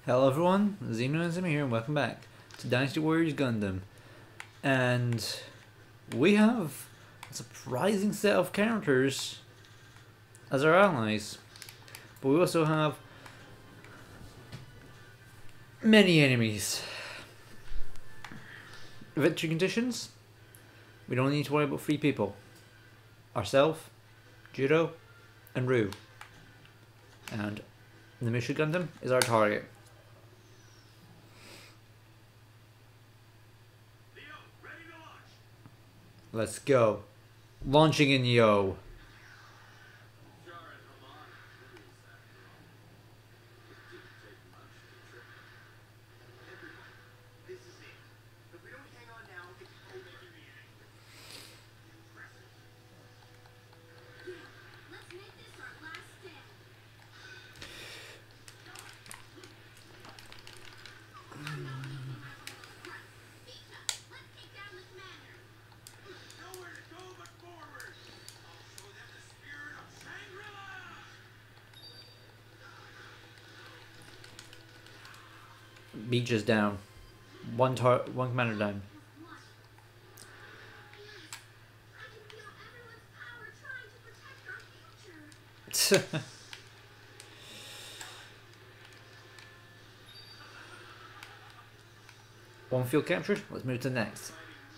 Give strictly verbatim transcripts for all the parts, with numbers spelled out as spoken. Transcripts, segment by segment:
Hello everyone, Xenoism here and welcome back to Dynasty Warriors Gundam. And we have a surprising set of characters as our allies. But we also have many enemies. Victory conditions? We don't need to worry about three people. Ourselves, Judo, and Rue. And the Musha Gundam is our target. Let's go. Launching in Yo. Beach is down. One tar one commander down. One field captured. Let's move to the next.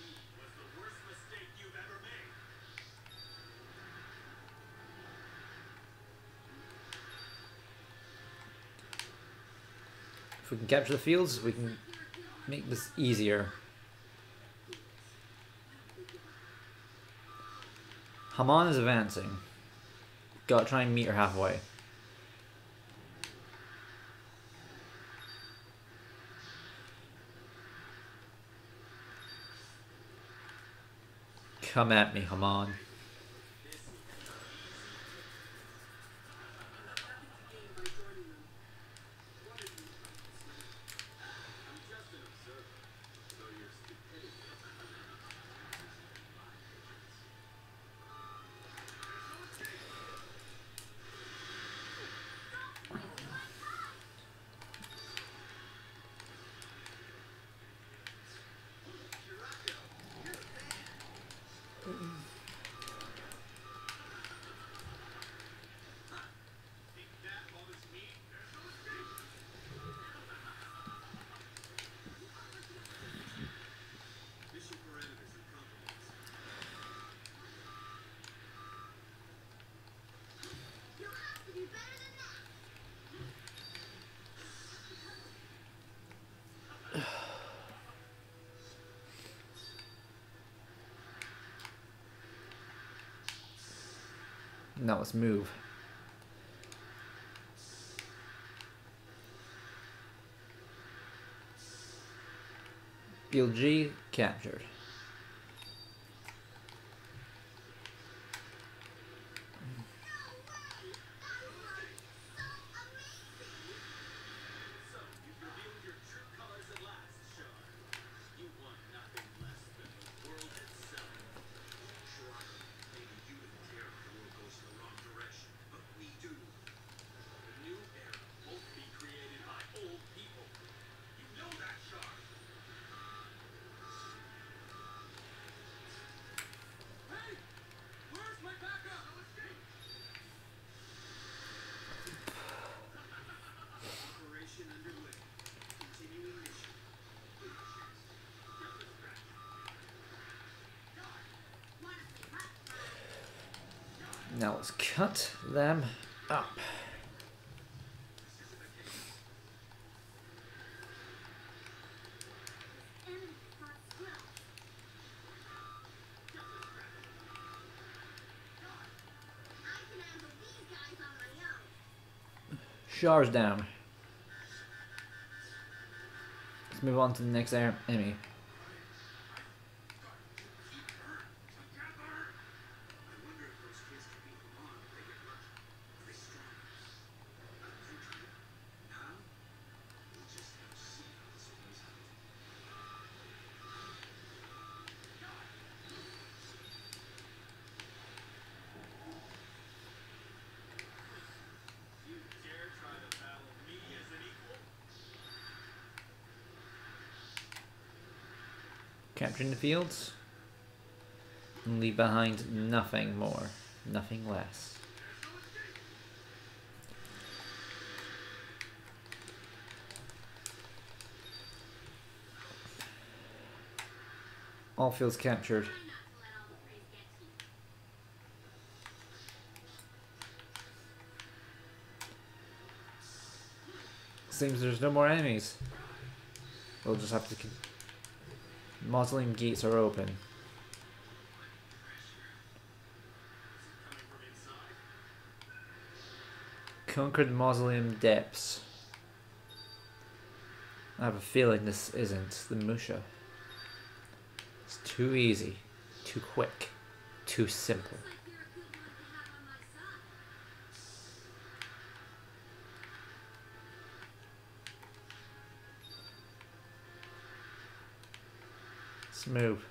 If we can capture the fields, we can make this easier. Haman is advancing. Gotta try and meet her halfway. Come at me, Haman. Now let's move. Field G captured. Now let's cut them up. Shar's down. Let's move on to the next enemy. Capturing the fields. And leave behind nothing more. Nothing less. All fields captured. Seems there's no more enemies. We'll just have to... Mausoleum gates are open. Conquered Mausoleum depths. I have a feeling this isn't the Musha. It's too easy, too quick, too simple. Let's move.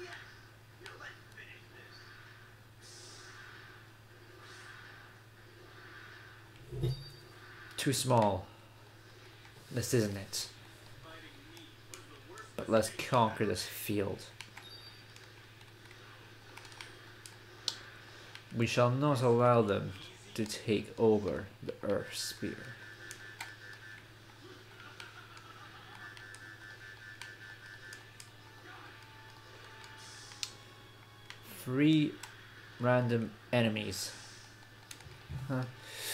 Too small. This isn't it. But let's conquer this field. We shall not allow them to take over the Earth Sphere. Three random enemies. Huh.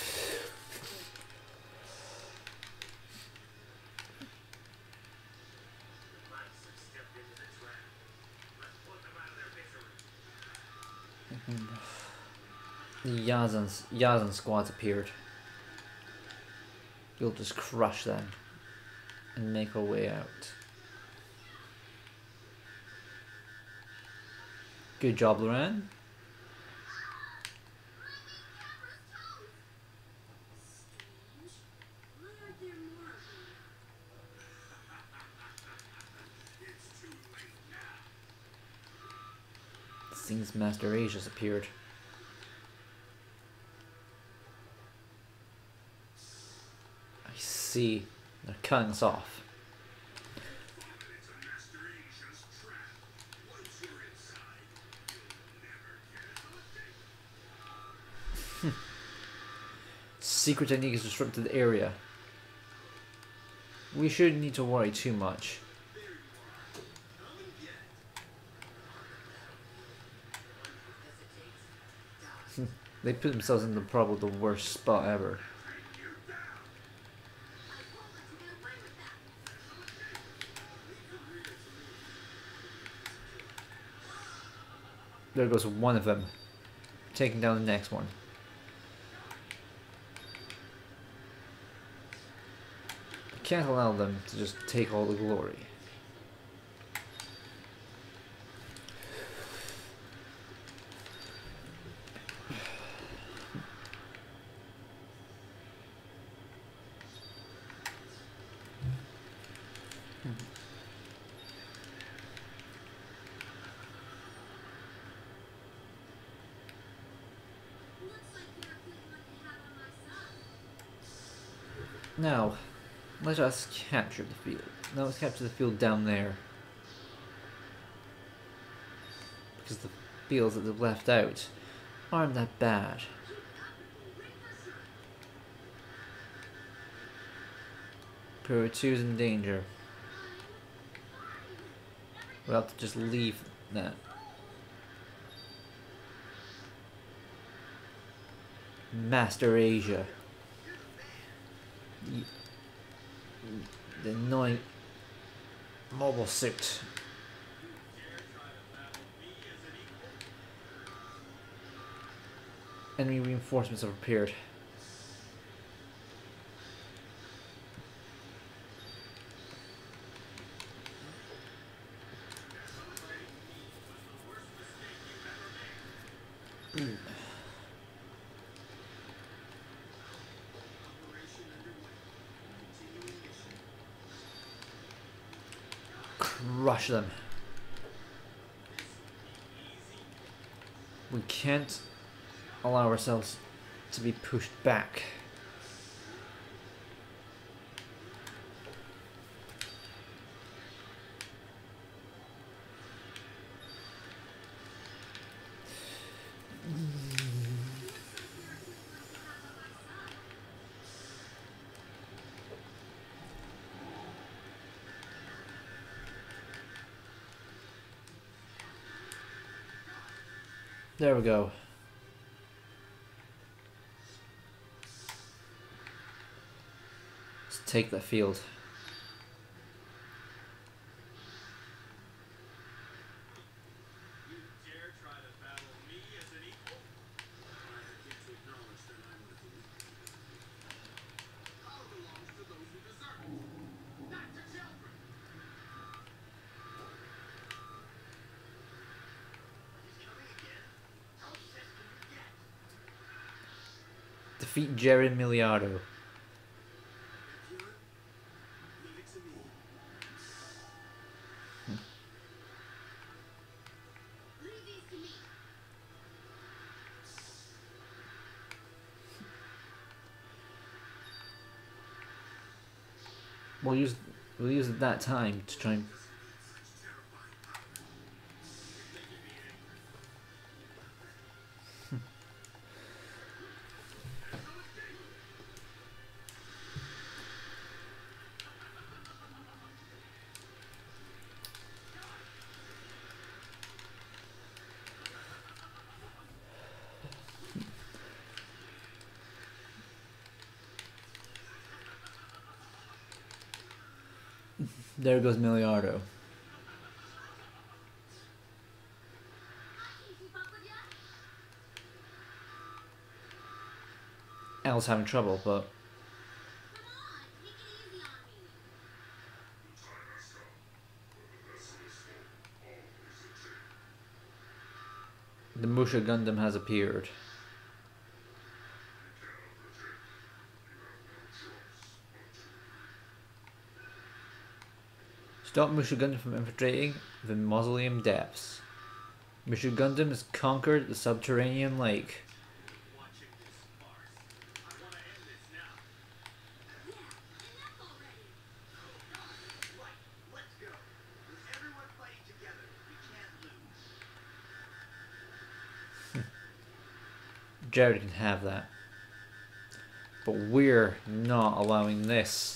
The Yazan's Yazan squads appeared. We'll just crush them and make our way out. Good job, Loran. Seems Master Asia's appeared. I see. They're cutting us off. Secret technique has disrupted the area. We shouldn't need to worry too much. They put themselves in the probably the worst spot ever. There goes one of them, taking down the next one. I can't allow them to just take all the glory. Now, let us capture the field. Now let's capture the field down there. Because the fields that they've left out aren't that bad. Pura two's in danger. We'll have to just leave that. Master Asia. The, the annoying mobile suit. Enemy reinforcements have appeared. Mm. Crush them. We can't allow ourselves to be pushed back. There we go. Let's take the field. Defeat Jerry Miliardo. We'll use we'll use that time to try and there goes Miliardo. Al's having trouble, but the Musha Gundam has appeared. Stop Musha Gundam from infiltrating the mausoleum depths. Musha Gundam has conquered the subterranean lake. Jared can have that. But we're not allowing this.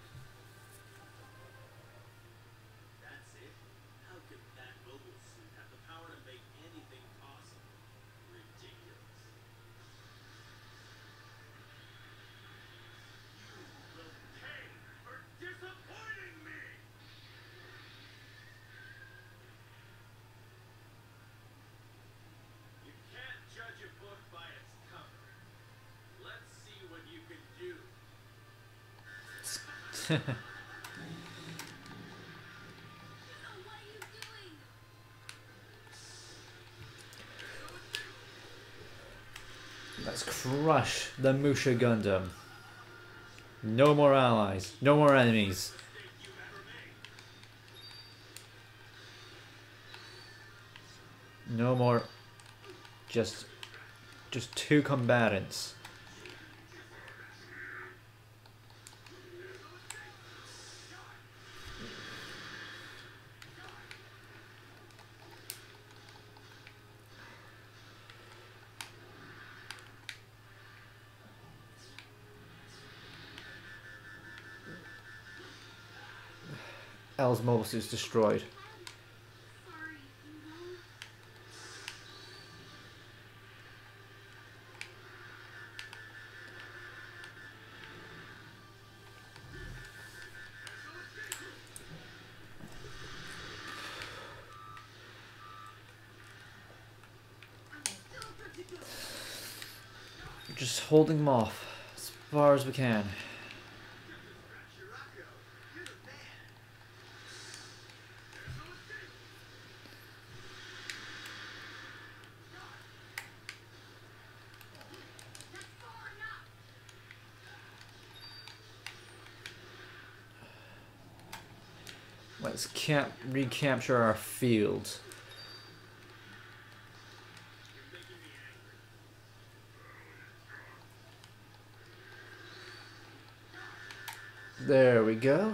Let's crush the Musha Gundam. No more allies. No more enemies. No more. Just, just two combatants. L's mobile suit's destroyed. We're just holding them off as far as we can. Let's cap recapture our field. There we go.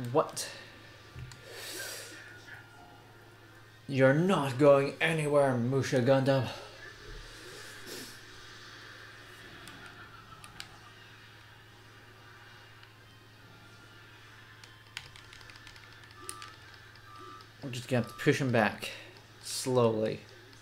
What? You're not going anywhere, Musha Gundam. I'm just gonna have to push him back slowly.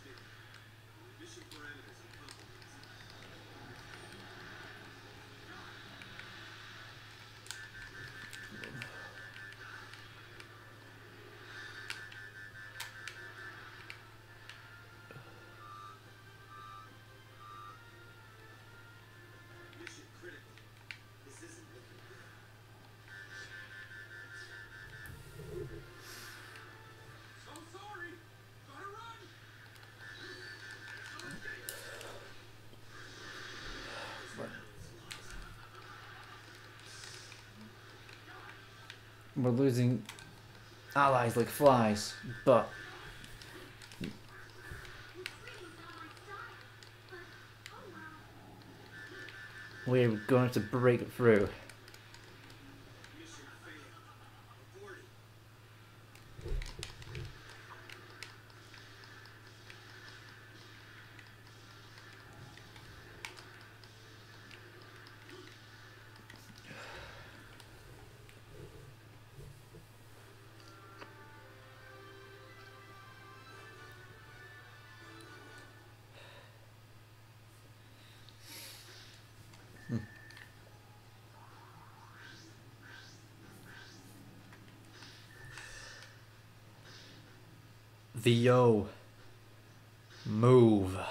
We're losing allies like flies, but we're going to break it through. V O. Move.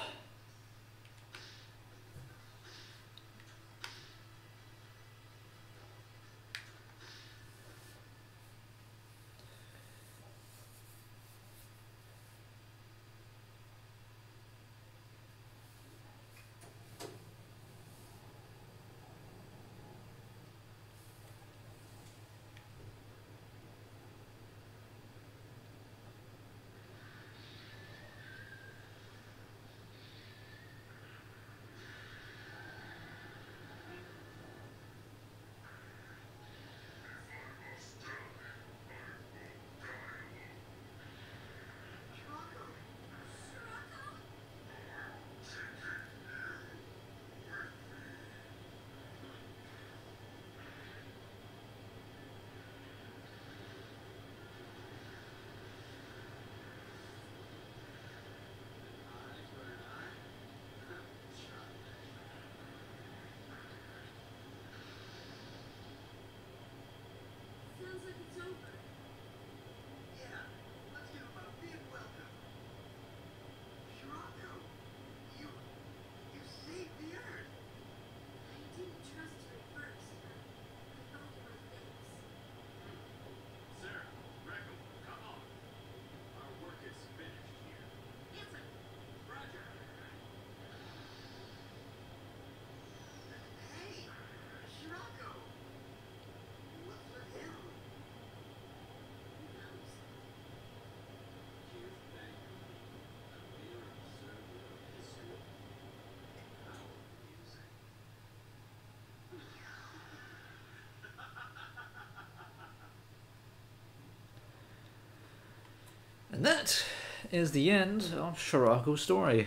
And that is the end of Shirako's story.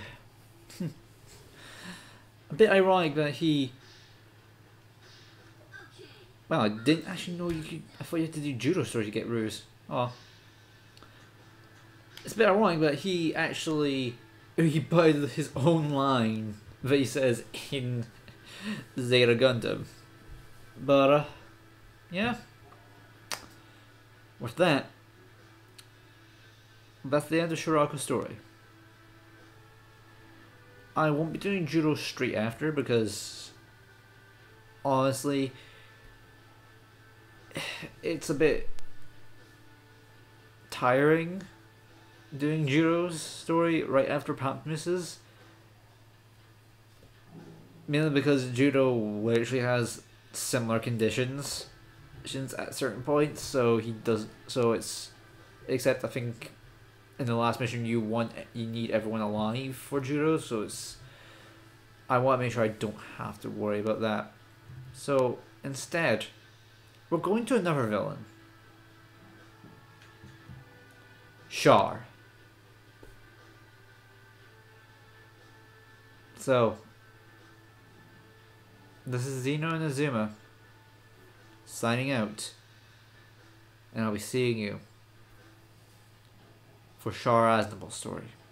A bit ironic that he... Well, I didn't actually know you could... I thought you had to do judo story to get Ruse. Oh. It's a bit ironic that he actually... He buys his own line that he says in Zeta Gundam. But, uh... yeah. With that, that's the end of Shirako's story. I won't be doing judo straight after because honestly it's a bit tiring doing judo's story right after Patmus's, mainly because judo literally has similar conditions at certain points, so he does so it's except I think in the last mission you want you need everyone alive for judo, so it's I want to make sure I don't have to worry about that. So instead we're going to another villain, Char. So, this is Xeno and Azuma signing out, and I'll be seeing you for Char Aznable's story.